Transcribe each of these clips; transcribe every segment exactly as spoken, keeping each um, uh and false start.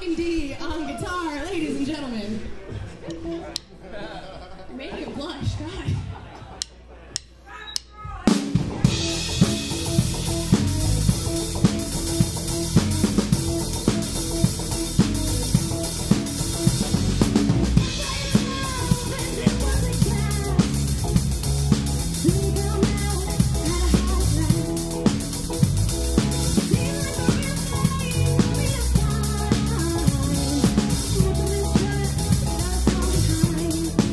Rockin' D on guitar, ladies and gentlemen. You're making it blush, God. Thank you.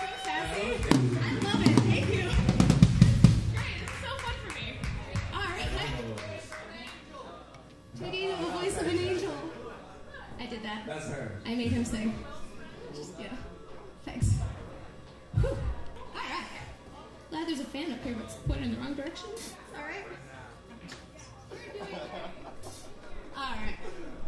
sassy. I love it. Thank you. Great. This is so fun for me. All right. J D, the voice of an angel. I did that. That's her. I made him sing. Just, yeah. Thanks. Whew. All right. Glad there's a fan up here, but it's pointing in the wrong direction. All right. All right.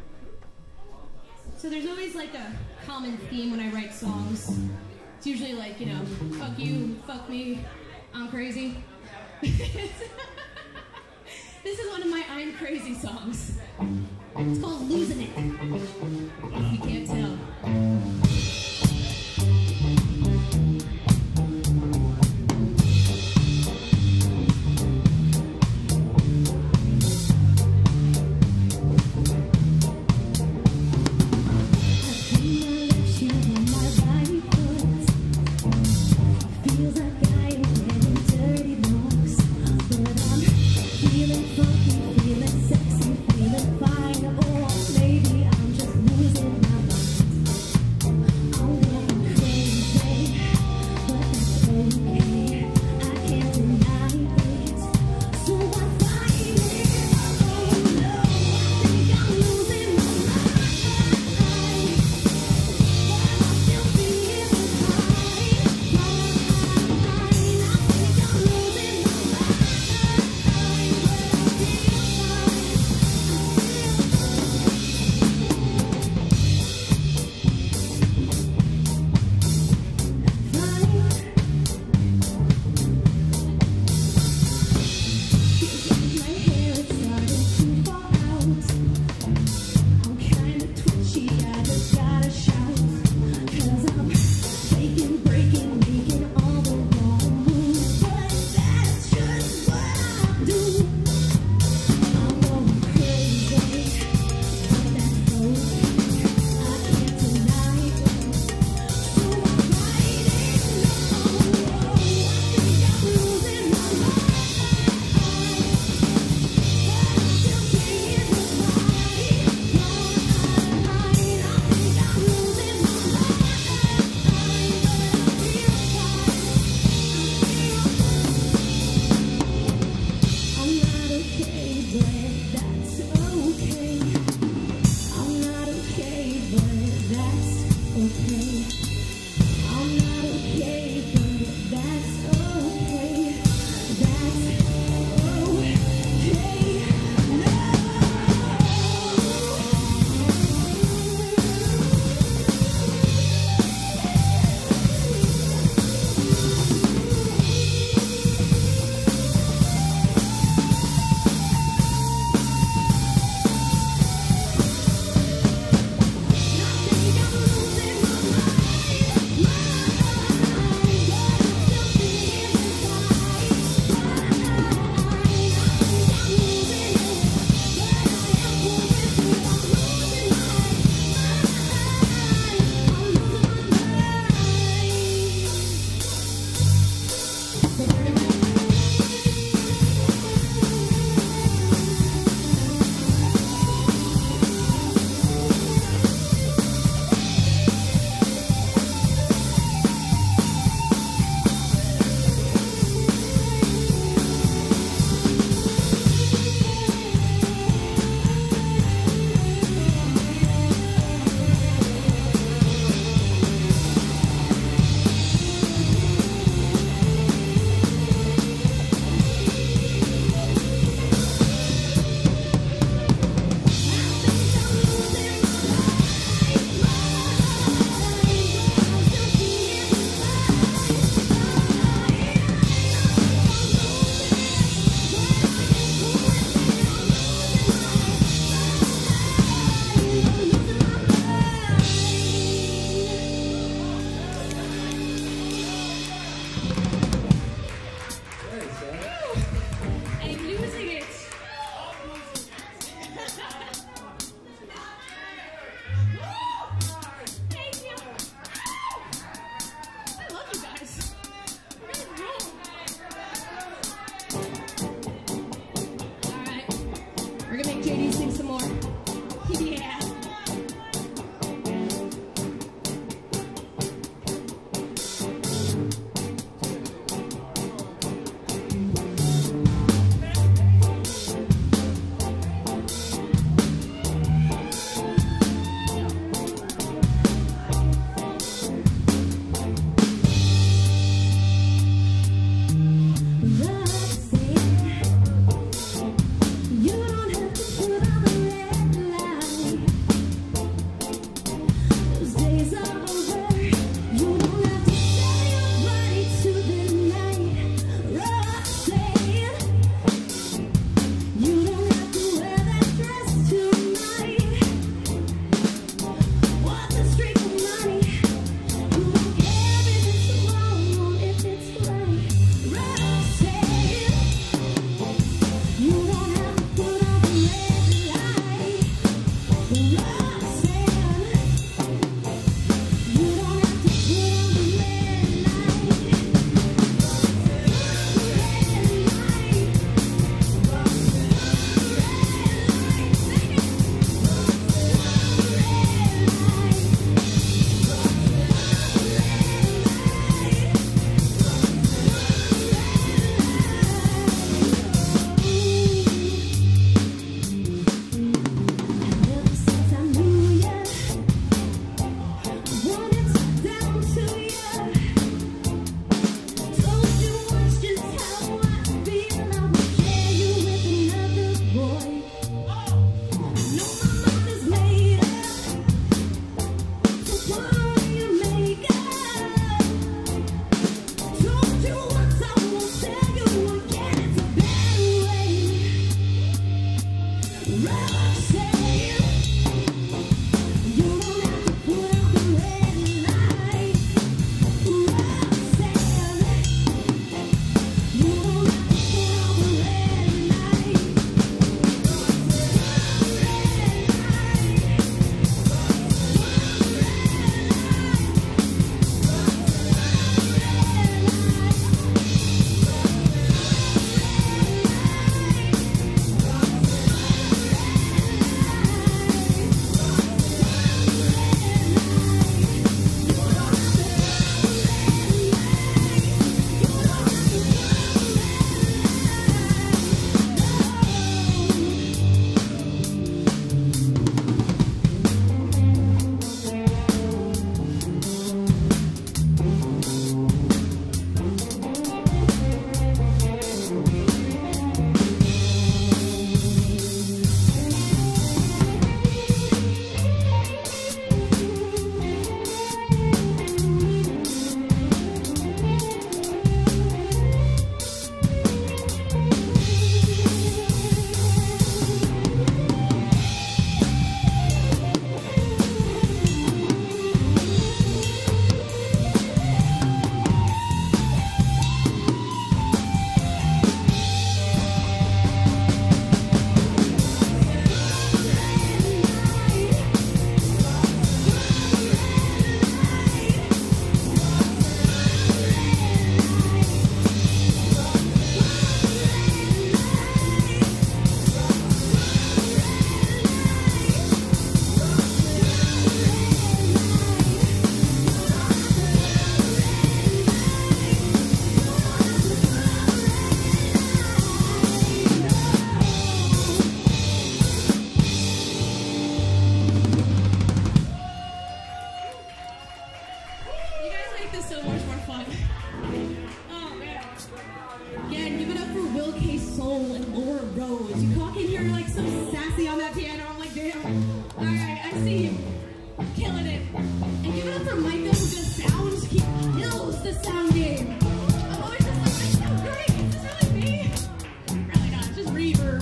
So there's always like a common theme when I write songs. It's usually like, you know, fuck you, fuck me, I'm crazy. This is one of my I'm crazy songs. It's called Losing It, if you can't tell. Fine, or maybe I'm just losing my mind. Rose. You walk in here like so sassy on that piano. I'm like, damn. All right, I see you. Killing it. And give it up for Micah, who does sounds. He kills the sound game. I'm always just like, that's so great. Is this really me? Really not. It's just reverb.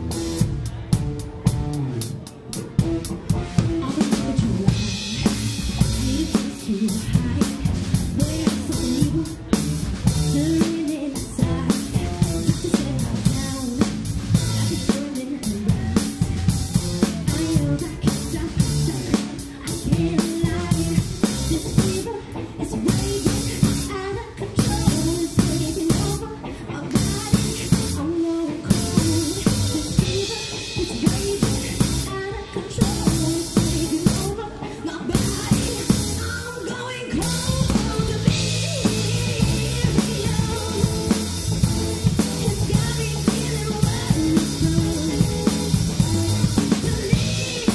All the way that you lie. Need a place to hide. Where something evil. Turning inside. Have to set out down. Like it's burning around. I know I can't stop. I can't lie. This fever is raging out of control. It's taking over my body. I'm going cold. This fever is raging out of control. It's taking over my body. I'm going cold. To be it's got me feeling wet and cold. To leave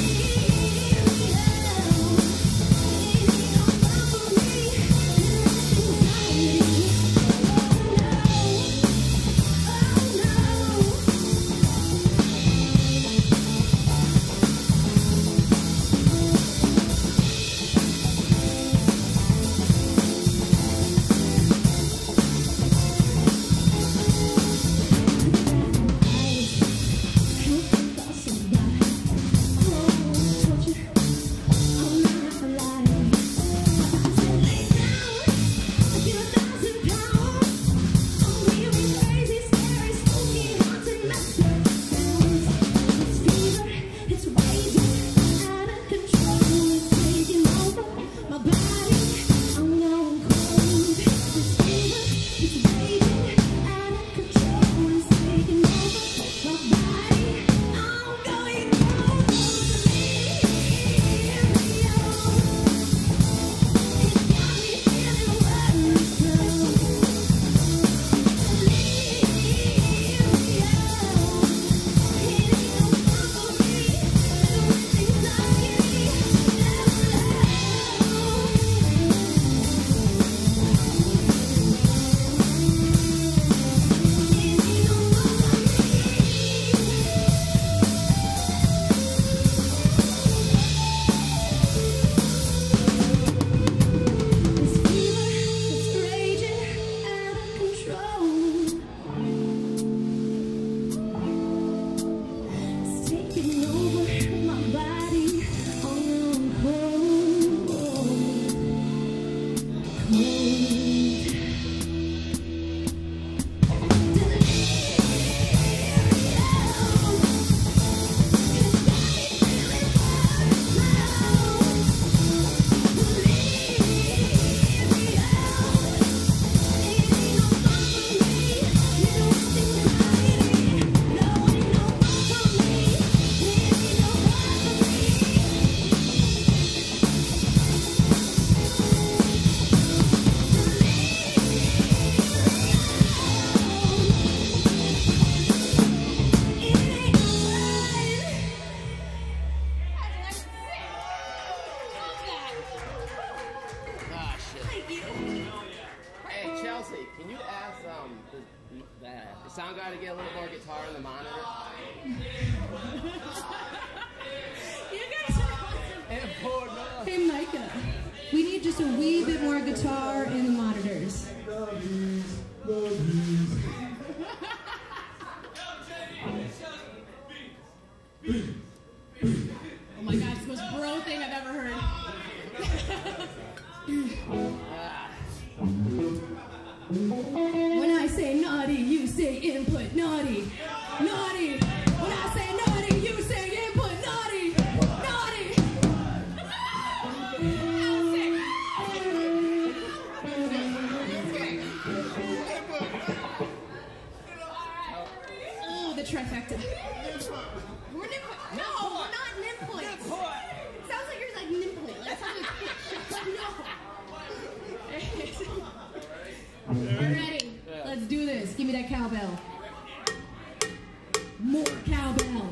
it's raging out of control. It's taking over my body. I'm going cold. This fever is raging out of control. It's taking over my body. I'm going cold. Leave me alone. It's got me feeling wet and cold. Leave me alone. It ain't no fun for me. Doing things I can't This fever is raging out of control. It's taking over my body. I'm going cold. Ah, shit. Hey, Chelsea, can you ask um the, the, the sound guy to get a little more guitar in the monitor? You guys are awesome. And poor no. Hey, Micah, we need just a wee bit more guitar in the monitors. Oh my God, it's the most bro thing I've ever heard. When I say naughty, you say input naughty. Naughty. When I say naughty, you say input naughty. Naughty. Oh, the trifecta. We're nimp- no, we're not nimplets. Sounds like you're like nimplet. Like sounds like no. Ready? Let's do this. Give me that cowbell. More cowbell.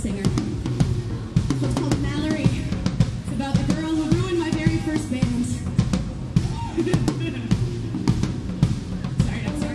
singer. This one's called Mallory. It's about the girl who ruined my very first band. Sorry, I'm sorry.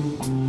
Thank